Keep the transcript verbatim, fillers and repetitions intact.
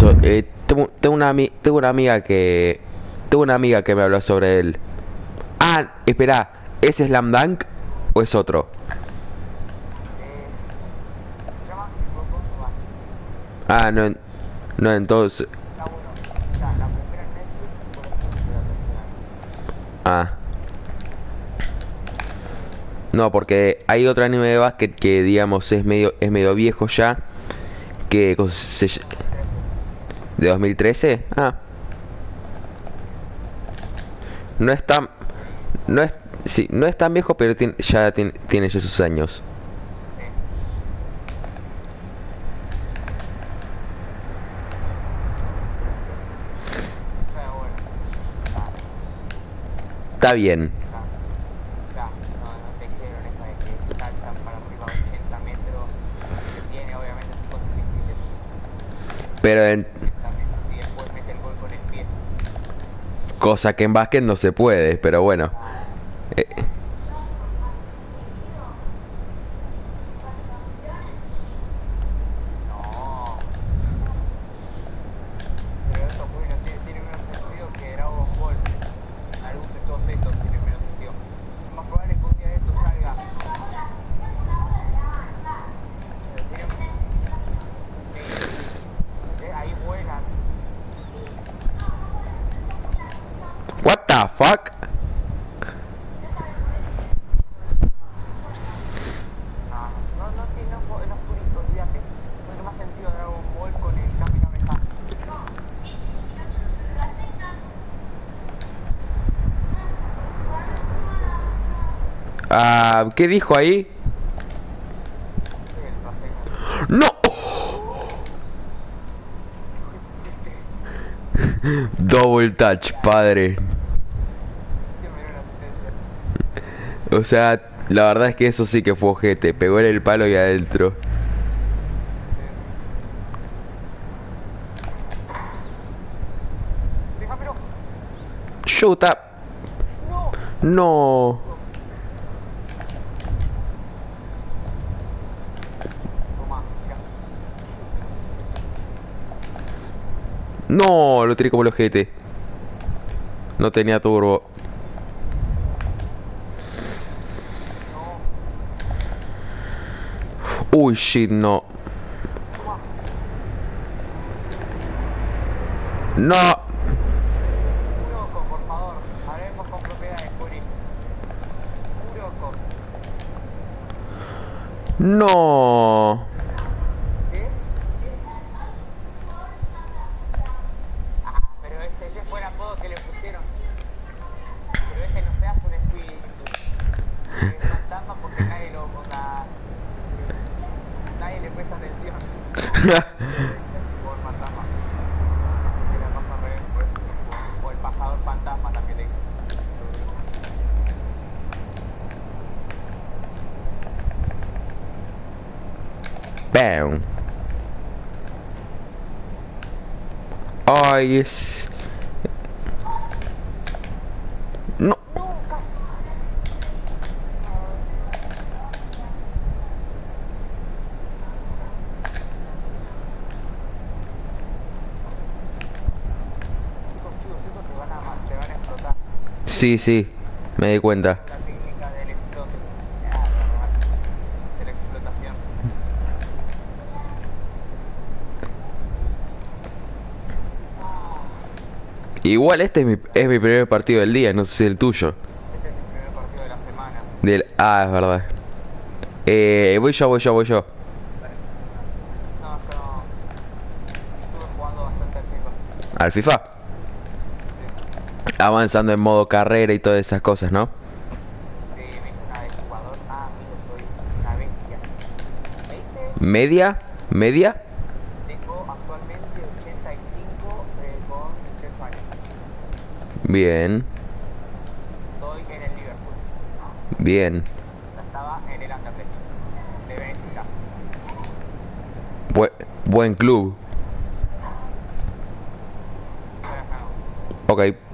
so- eh, tengo, tengo una, ami- tengo una amiga que... Tengo una amiga que me habló sobre él. Ah, espera, ¿es Slam Dunk o es otro? Es, se llama Goku Base. Ah, no, no, entonces... Está bueno. Está la primera en Netflix y por eso empecé la tercera. Ah, no, porque hay otro anime de básquet que, digamos, es medio, es medio viejo ya. Que cos- se ll- dos mil trece. ¿De dos mil trece? Ah, no es tan... No es... Sí, no es tan viejo, pero tien- ya tiene, tiene ya sus años. Sí. Pero bueno. Está, Está bien. está. Está. No, no te hicieron esa de que saltan para arriba ochenta metros. Que tiene obviamente sus cosas difíciles. Pero en... ochenta metros y después mete el gol con el pie. Cosa que en básquet no se puede, pero bueno. Claro. Eh, No. Pero eso pues no tiene, tiene menos sentido que Dragon Ball. Algún de todos estos tiene menos sentido. Es más probable que un día de estos salga. Pero tiene. Sí. Eh, ahí vuelan. what the fuck? No, no, no tiene no, no, no purito, olvídate. Tiene más sentido Dragon Ball con el Kamehameha. Ah, ¿qué dijo ahí? Sí, el Rasengan. ¡No! Double touch, padre. Tiene menos asistencia. O sea, la verdad es que eso sí que fue ojete. Pegó en el palo y adentro. Déjamelo. Shoot up. No. No. Toma, mira. No, lo tiré como el ojete. No tenía turbo. No. Uy, shit, no. Toma. No. Kuroko, por favor. Hablemos con propiedades, Kuri. Kuroko. No. ¿Qué? Ah, pero ese, ese fue el apodo que le pusieron. Pero ese no se hace un espíritu. Es fantasma porque nadie lo ponga. Nadie le presta atención. Por fantasma. Que la pasa al revés, por eso. O el pasador fantasma también le dicen. Bam. Ay, es... No. No, casi. Chicos, chicos, chicos, te van a, te van a explotar. Sí, sí. Me di cuenta. La técnica del explote. Ah, normal. De la explotación. Igual este es mi, es mi primer partido del día, no sé si el tuyo. Este es mi primer partido de la semana. Del... Ah, es verdad. Eh, voy yo, voy yo, voy yo. No, yo no. Estuve jugando bastante al FIFA. Al FIFA. Sí. Avanzando en modo carrera y todas esas cosas, ¿no? Sí, me hice una de jugador. Ah, amigo, soy una bestia. Me hice. ¿Media? ¿Media? Tengo actualmente ochenta y cinco eh, con dieciocho años. Bien, Estoy en el Liverpool. bien. Ya estaba en el Anderlecht. De Bélgica. Bue- buen club. Ahora ya no. Ok.